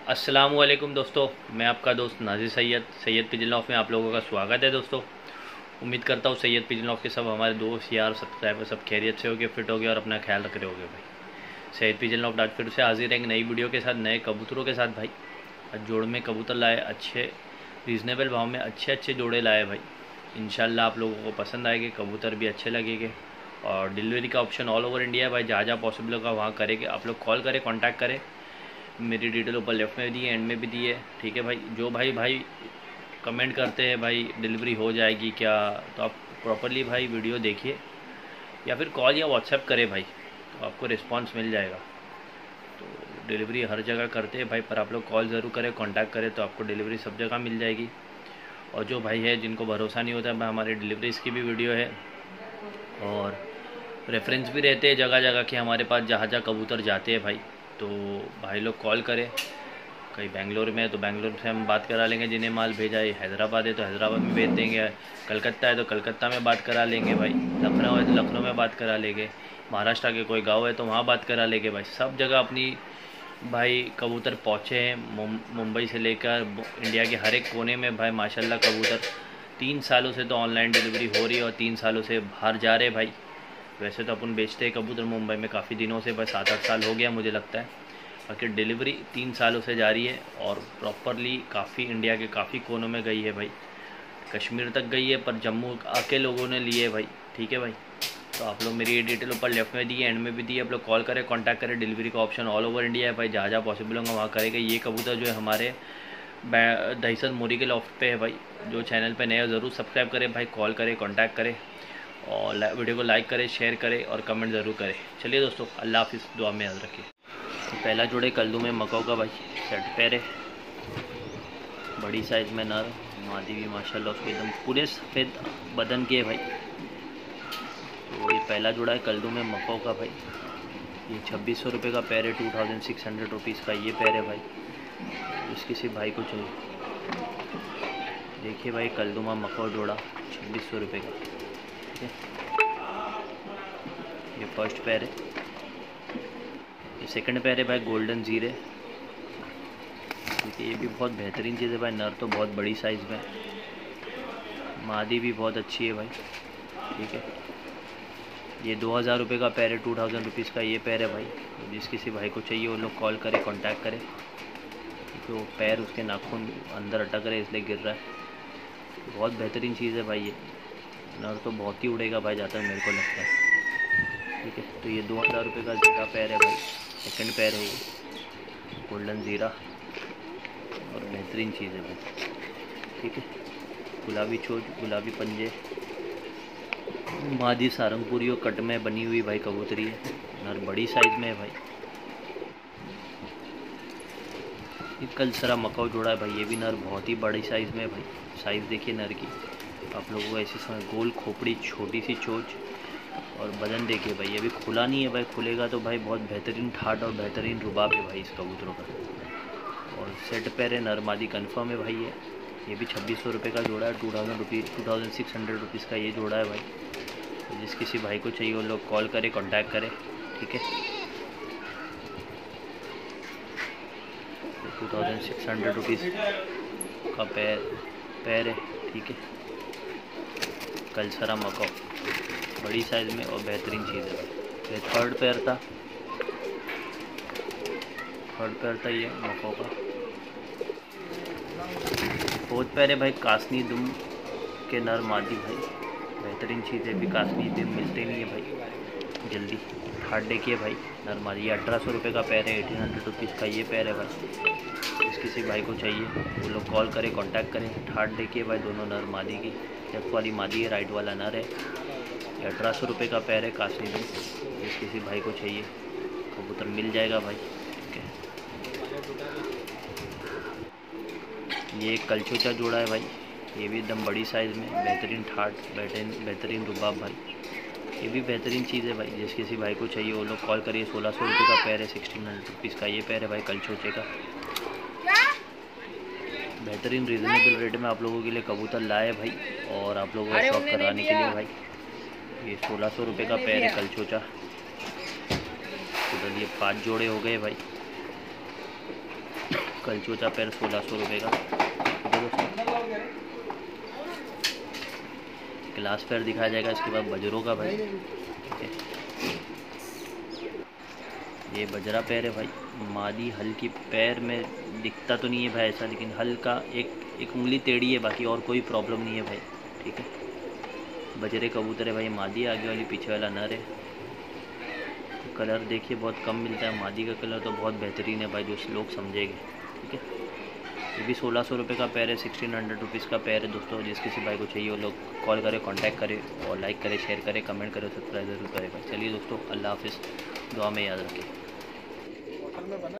अस्सलामुअलैकुम दोस्तों, मैं आपका दोस्त नाज़िर सैयद पिजन लॉफ में आप लोगों का स्वागत है। दोस्तों, उम्मीद करता हूँ सैयद पिजन लॉफ के सब हमारे दोस्त यार सब्सक्राइबर सब खैरियत से होगे, फिट होगे और अपना ख्याल रख रहे होगे। भाई सैयद पिजन लॉफ आज फिर से हाजिर है एक नई वीडियो के साथ, नए कबूतरों के साथ। भाई आज जोड़ में कबूतर लाए, अच्छे रीज़नेबल भाव में अच्छे जोड़े लाए भाई। इंशाल्लाह आप लोगों को पसंद आएंगे, कबूतर भी अच्छे लगेंगे और डिलीवरी का ऑप्शन ऑल ओवर इंडिया है भाई। जहाँ जहाँ पॉसिबल होगा वहाँ करेंगे। आप लोग कॉल करें, कॉन्टैक्ट करें। मेरी डिटेल ऊपर लेफ्ट में दी है, एंड में भी दी है, ठीक है भाई। जो भाई कमेंट करते हैं भाई डिलीवरी हो जाएगी क्या, तो आप प्रॉपरली भाई वीडियो देखिए या फिर कॉल या व्हाट्सएप करें भाई, तो आपको रिस्पांस मिल जाएगा। तो डिलीवरी हर जगह करते हैं भाई, पर आप लोग कॉल ज़रूर करें, कांटेक्ट करें, तो आपको डिलीवरी सब जगह मिल जाएगी। और जो भाई है जिनको भरोसा नहीं होता है, हमारे डिलीवरीज़ की भी वीडियो है और रेफरेंस भी रहते हैं जगह जगह के हमारे पास, जहाँ जहाँ कबूतर जाते हैं भाई। तो भाई लोग कॉल करें। कहीं बेंगलोर में है तो बेंगलोर से हम बात करा लेंगे, जिन्हें माल भेजा है। हैदराबाद है तो हैदराबाद में भेज देंगे, कलकत्ता है तो कलकत्ता में बात करा लेंगे भाई, लखनऊ है तो लखनऊ में बात करा लेंगे, महाराष्ट्र के कोई गांव है तो वहाँ बात करा लेंगे भाई। सब जगह अपनी भाई कबूतर पहुँचे हैं, मुंबई से लेकर इंडिया के हर एक कोने में भाई माशाल्लाह कबूतर। 3 सालों से तो ऑनलाइन डिलीवरी हो रही है और 3 सालों से बाहर जा रहे भाई। वैसे तो अपन बेचते हैं कबूतर मुंबई में काफ़ी दिनों से, बस 7-8 साल हो गया मुझे लगता है। बाकी डिलीवरी 3 सालों से जारी है और प्रॉपरली काफ़ी इंडिया के काफ़ी कोनों में गई है भाई। कश्मीर तक गई है, पर जम्मू आके लोगों ने लिए भाई, ठीक है भाई। तो आप लोग मेरी डिटेल ऊपर लेफ्ट में दी है, एंड में भी दी है। आप लोग कॉल करें, कॉन्टैक्ट करें। डिलीवरी का ऑप्शन ऑल ओवर इंडिया है भाई, जहाँ जहाँ पॉसिबल होगा वहाँ करेंगे। ये कबूतर जो है हमारे दहीसर मोरी के लॉफ्ट पे है भाई। जो चैनल पे नए हो ज़रूर सब्सक्राइब करें भाई, कॉल करें, कॉन्टैक्ट करें और वीडियो को लाइक करें, शेयर करें और कमेंट ज़रूर करें। चलिए दोस्तों, अल्लाह हाफिज़, दुआ में याद रखिए। तो पहला जोड़े कल्दू में मकाऊ का भाई, सेट पैर है, बड़ी साइज़ में नर, मादी भी माशाल्लाह उसके एकदम पूरे सफ़ेद बदन के है भाई। तो ये पहला जोड़ा है कल्दू में मकाऊ का भाई। ये 2600 रुपये का पैर है, 2600 रुपीज़ का ये पैर है भाई। इस किसी भाई को चाहिए, देखिए भाई कल्दूमा मकाऊ जोड़ा 2600 रुपये का। ये फर्स्ट पैर है। ये सेकंड पैर है भाई, गोल्डन जीरे। देखिए ये भी बहुत बेहतरीन चीज़ है भाई। नर तो बहुत बड़ी साइज़ में, मादी भी बहुत अच्छी है भाई, ठीक है। ये 2000 रुपये का पैर है, 2000 रुपीज़ का ये पैर है भाई। तो जिस किसी भाई को चाहिए वो लोग कॉल करें, कांटेक्ट करें। क्योंकि वो पैर उसके नाखून अंदर अटक रहे इसलिए गिर रहा है। बहुत बेहतरीन चीज़ है भाई ये। नर तो बहुत ही उड़ेगा भाई, जहाँ तक मेरे को लगता है, ठीक है। तो ये 2000 रुपये का ज़ीरा पैर है भाई, सेकंड पैर है ये, गोल्डन ज़ीरा और बेहतरीन चीज़ है भाई, ठीक है। गुलाबी चोच, गुलाबी पंजे, मादी सारंगपुरी और कट में बनी हुई भाई कबूतरी है। नर बड़ी साइज़ में है भाई। ये कल सरा मकाऊ जोड़ा है भाई, ये भी नर बहुत ही बड़ी साइज़ में है भाई। साइज़ देखिए नर की, आप लोगों को ऐसी समय गोल खोपड़ी, छोटी सी चोच और बदन देखिए भाई। ये भी खुला नहीं है भाई, खुलेगा तो भाई बहुत बेहतरीन ठाट और बेहतरीन रुबाब है भाई इस कबूतरों का। और सेट पैर है, नर मादी कन्फर्म है भाई। ये भी 2600 रुपये का जोड़ा है, 2600 रुपीज़ का ये जोड़ा है भाई। तो जिस किसी भाई को चाहिए वो लोग कॉल करें, कॉन्टैक्ट करें, ठीक है। 2600 रुपीज़ का पैर है, ठीक है। कलसरा मकाऊ बड़ी साइज़ में और बेहतरीन चीज़ है भाई। ये थर्ड पैर था ये मकाऊ का। फोर्थ पैर है भाई, कासनी दुम के नर मादी भाई, बेहतरीन चीज़ है भी। कासनी दुम मिलते नहीं है भाई जल्दी। ठाट देखिए भाई नर मादी। ये 1800 रुपये का पैर है, 1800 रुपीज़ का ये पैर है भाई। जिस किसी भाई को चाहिए वो लोग कॉल करें, कांटेक्ट करें। ठाट देखिए भाई दोनों नर मादी की, लेफ्ट वाली मादी है, राइट वाला नर है। ये 1800 रुपये का पैर है, कासनी दुम। जिस किसी भाई को चाहिए कबूतर मिल जाएगा भाई, ठीक है। ये एक कलचोचा जोड़ा है भाई, ये भी एकदम बड़ी साइज़ में, बेहतरीन ठाट, बेहतरीन रुबाब भाई। ये भी बेहतरीन चीज़ है भाई। जिस किसी भाई को चाहिए वो लोग कॉल करिए। 1600 रुपये का पैर है, 1600 रुपीज़ का ये पैर है भाई कलचोचे का। बेहतरीन रीज़नेबल रेट में आप लोगों के लिए कबूतर लाए भाई, और आप लोगों को शौक कराने के लिए भाई। ये 1600 रुपये का पैर है कलचोचा। टोटल ये 5 जोड़े हो गए भाई। कलचोचा पैर 1600 रुपये का। ठीक है दोस्तों, ग्लास पैर दिखाया जाएगा। इसके बाद बजरों का भाई, ठीक है, ये बजरा पैर है भाई। मादी हल्की पैर में दिखता तो नहीं है भाई ऐसा, लेकिन हल्का एक उंगली टेढ़ी है, बाकी और कोई प्रॉब्लम नहीं है भाई। ठीक है, बजरे कबूतर है भाई। मादी आगे वाली, पीछे वाला नर है। तो कलर देखिए बहुत कम मिलता है। मादी का कलर तो बहुत बेहतरीन है भाई, जो लोग समझेंगे। ठीक है, ये भी 1600 रुपये का पैर है, 1600 रुपीज़ का पैर है दोस्तों। जिस किसी भाई को चाहिए वो लोग कॉल करें, कांटेक्ट करें, और लाइक करें, शेयर करें, कमेंट करें, सब्सक्राइब जरूर करें भाई। चलिए दोस्तों, अल्लाह हाफिज़, दुआ में याद रखें।